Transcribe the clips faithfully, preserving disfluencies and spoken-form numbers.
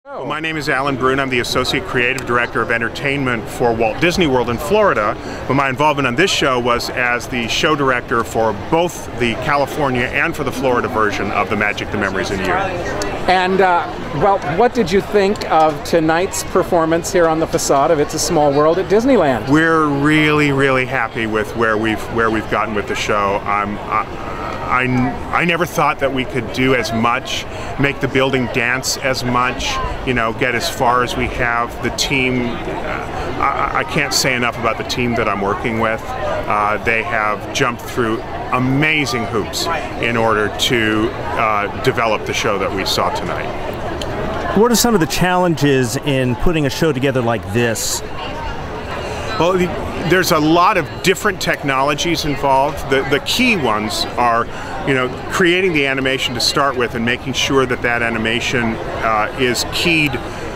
Well, my name is Alan Bruun. I'm the Associate Creative Director of Entertainment for Walt Disney World in Florida. But my involvement on this show was as the show director for both the California and for the Florida version of The Magic, the Memories, and You. And, uh, well, what did you think of tonight's performance here on the facade of It's a Small World at Disneyland? We're really, really happy with where we've where we've gotten with the show. I'm, I, I, I never thought that we could do as much, make the building dance as much, you know, get as far as we have. The team, uh, I, I can't say enough about the team that I'm working with. Uh, they have jumped through amazing hoops in order to uh, develop the show that we saw tonight. What are some of the challenges in putting a show together like this? Well, there's a lot of different technologies involved. The, the key ones are, you know, creating the animation to start with and making sure that that animation uh, is keyed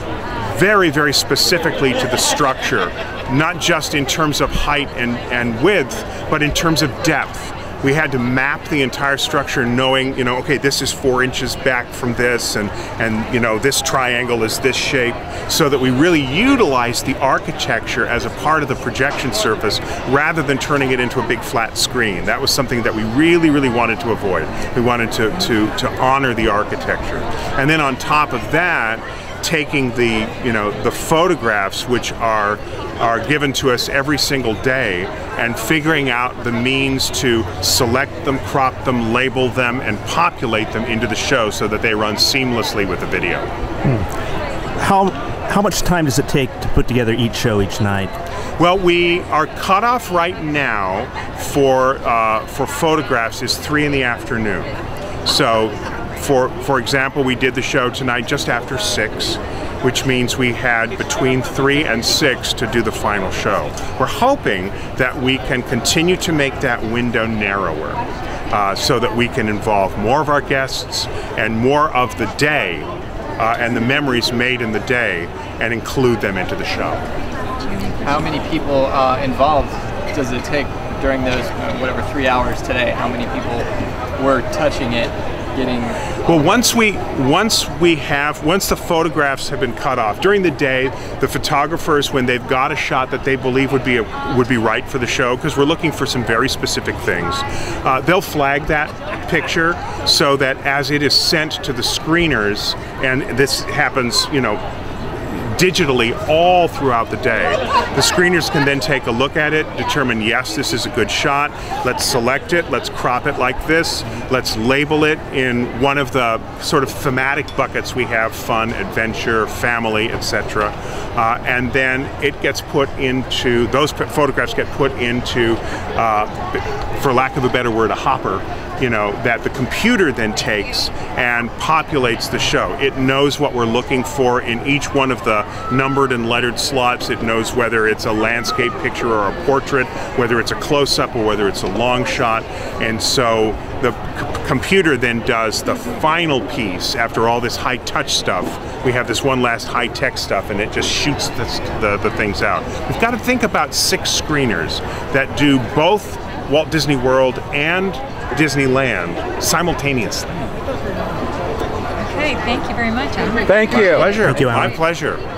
very, very specifically to the structure, not just in terms of height and, and width, but in terms of depth. We had to map the entire structure knowing, you know, okay, this is four inches back from this, and, and you know, this triangle is this shape, so that we really utilize the architecture as a part of the projection surface rather than turning it into a big flat screen. That was something that we really, really wanted to avoid. We wanted to, to, to honor the architecture. And then on top of that, taking the, you know, the photographs which are are given to us every single day and figuring out the means to select them, crop them, label them, and populate them into the show so that they run seamlessly with the video. Hmm. How, how much time does it take to put together each show each night? Well, we are cut off right now for, uh, for photographs is three in the afternoon. So, for, for example, we did the show tonight just after six, which means we had between three and six to do the final show. We're hoping that we can continue to make that window narrower uh, so that we can involve more of our guests and more of the day uh, and the memories made in the day and include them into the show. How many people uh, involved does it take during those uh, whatever three hours today? How many people were touching it? Getting well, once we once we have once the photographs have been cut off during the day, the photographers, when they've got a shot that they believe would be a, would be right for the show, because we're looking for some very specific things, uh, they'll flag that picture so that as it is sent to the screeners, and this happens, you know, digitally all throughout the day, the screeners can then take a look at it, determine, yes, this is a good shot, let's select it, let's crop it like this, let's label it in one of the sort of thematic buckets we have: fun, adventure, family, et cetera. Uh, and then it gets put into, those photographs get put into, uh, for lack of a better word, a hopper, you know, that the computer then takes and populates the show. It knows what we're looking for in each one of the numbered and lettered slots. It knows whether it's a landscape picture or a portrait, whether it's a close-up or whether it's a long shot. And so the c computer then does the final piece. After all this high-touch stuff, we have this one last high-tech stuff, and it just shoots this, the, the things out. We've got to think about six screeners that do both Walt Disney World and Disneyland simultaneously. Okay, thank you very much, Alan. Thank you. My pleasure. Thank you, Alan. My pleasure.